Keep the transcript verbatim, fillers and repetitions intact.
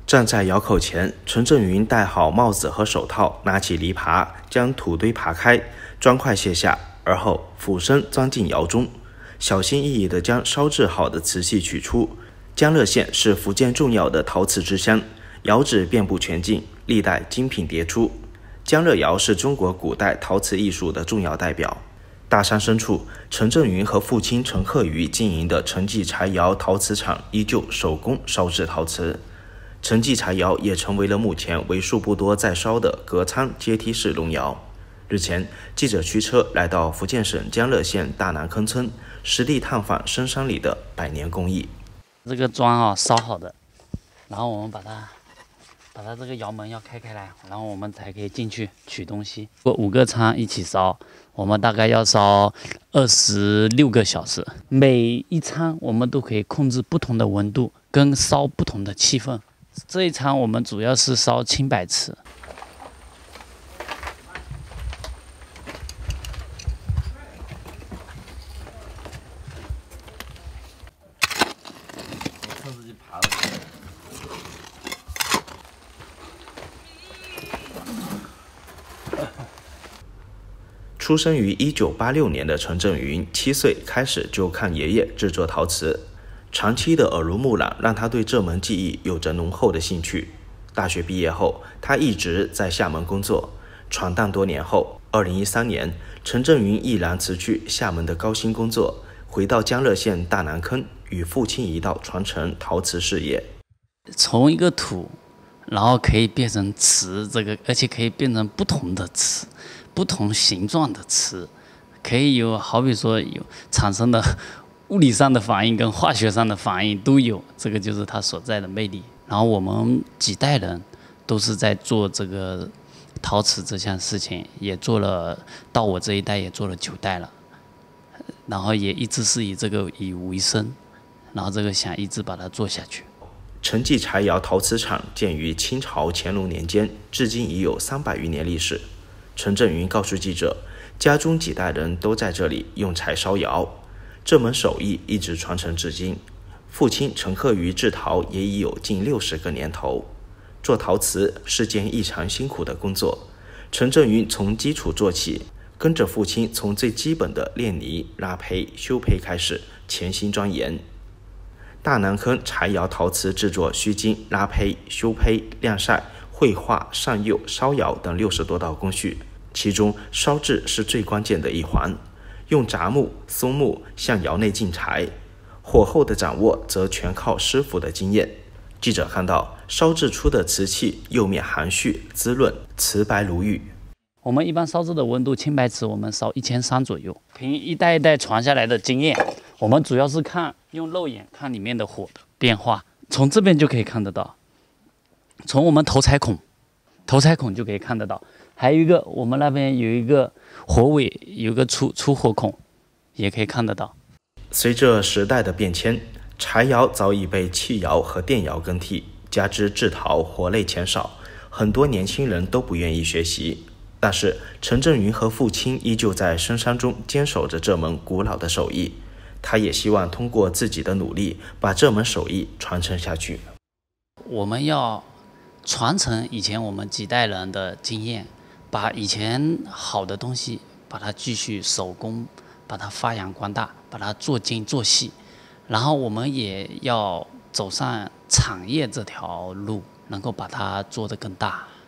站在窑口前，陈正云戴好帽子和手套，拿起犁耙，将土堆耙开，砖块卸下，而后俯身钻进窑中，小心翼翼地将烧制好的瓷器取出。江乐县是福建重要的陶瓷之乡，窑址遍布全境，历代精品迭出。江乐窑是中国古代陶瓷艺术的重要代表。大山深处，陈正云和父亲陈克瑜经营的陈记柴窑陶瓷厂依旧手工烧制陶瓷。陈记柴窑也成为了目前为数不多在烧的隔舱阶梯式龙窑。日前，记者驱车来到福建省江乐县大南坑村，实地探访深山里的百年工艺。 这个砖啊烧好的，然后我们把它把它这个窑门要开开来，然后我们才可以进去取东西。五个仓一起烧，我们大概要烧二十六个小时。每一仓我们都可以控制不同的温度，跟烧不同的气氛。这一仓我们主要是烧青白瓷。我自己爬了。 出生于一九八六年的陈正云，七岁开始就看爷爷制作陶瓷。长期的耳濡目染让他对这门技艺有着浓厚的兴趣。大学毕业后，他一直在厦门工作。闯荡多年后，二零一三年，陈正云毅然辞去厦门的高薪工作，回到江乐县大南坑，与父亲一道传承陶瓷事业。 从一个土，然后可以变成瓷，这个而且可以变成不同的瓷，不同形状的瓷，可以有好比说有产生的物理上的反应跟化学上的反应都有，这个就是它所在的魅力。然后我们几代人都是在做这个陶瓷这项事情，也做了，到我这一代也做了九代了，然后也一直是以这个以为生，然后这个想一直把它做下去。 陈记柴窑陶瓷厂建于清朝乾隆年间，至今已有三百余年历史。陈正云告诉记者，家中几代人都在这里用柴烧窑。这门手艺一直传承至今，父亲陈克瑜制陶也已有近六十个年头。做陶瓷是件异常辛苦的工作，陈正云从基础做起，跟着父亲从最基本的炼泥、拉胚、修胚开始，潜心钻研。大南坑柴窑陶瓷制作须经、拉胚、修胚、晾晒、绘画、上釉、烧窑等六十多道工序，其中烧制是最关键的一环。用杂木、松木向窑内进柴，火候的掌握则全靠师傅的经验。记者看到烧制出的瓷器釉面含蓄滋润，瓷白如玉。 我们一般烧制的温度，青白瓷我们烧一千三左右。凭一代一代传下来的经验，我们主要是看用肉眼看里面的火的变化，从这边就可以看得到，从我们头裁孔，头裁孔就可以看得到。还有一个，我们那边有一个火尾，有一个出出火孔，也可以看得到。 随着时代的变迁，柴窑早已被气窑和电窑更替，加之制陶活累钱少，很多年轻人都不愿意学习。但是陈正云和父亲依旧在深山中坚守着这门古老的手艺，他也希望通过自己的努力，把这门手艺传承下去。 我们要传承以前我们几代人的经验，把以前好的东西，把它继续手工，把它发扬光大，把它做精做细。然后我们也要走上产业这条路，能够把它做得更大。